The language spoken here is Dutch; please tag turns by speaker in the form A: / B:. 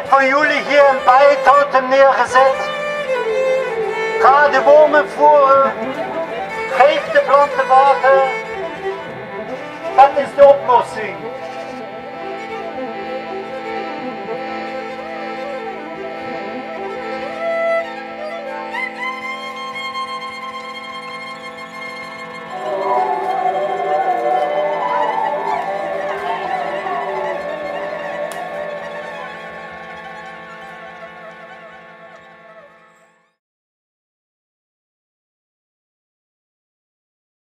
A: heb voor jullie hier een bijtotem neergezet. Ga de wormen voeren. Geef de planten water. Dat is de oplossing.